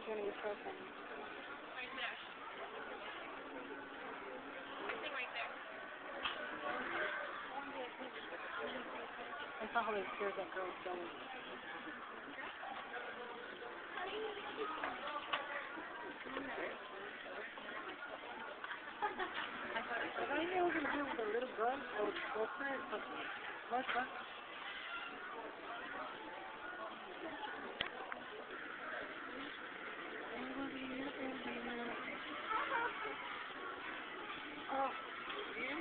was going to be frozen. Right there. Peircing right there. I saw how they scared that girl so much. I thought he was going to do it with a little gun or go for it, but what? Oh, yeah.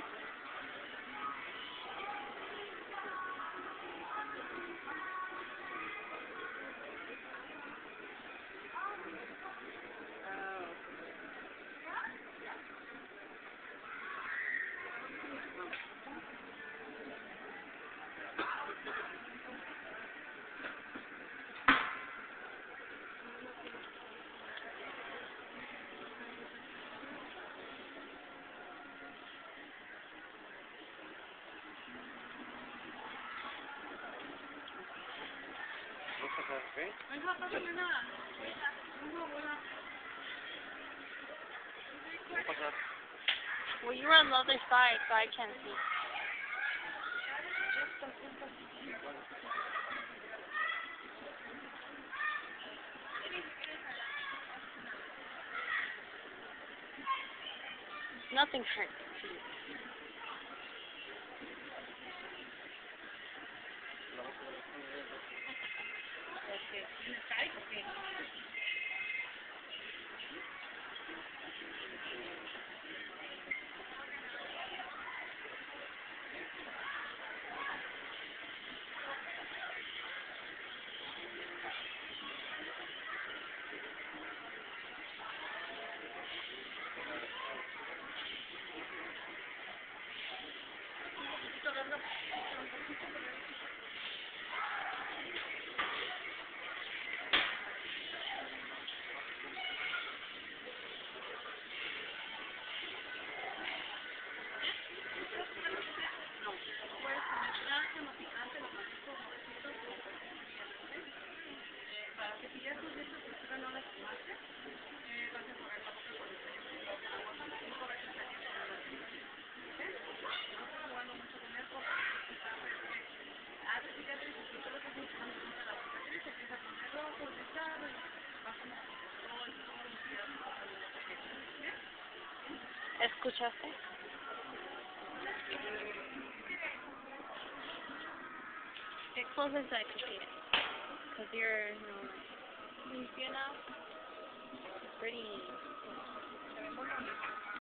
Well, you were on the other side, so I can't see. Nothing hurts. ¿Escuchaste? Get closer so I can see it. Because you're, you see it now? It's pretty.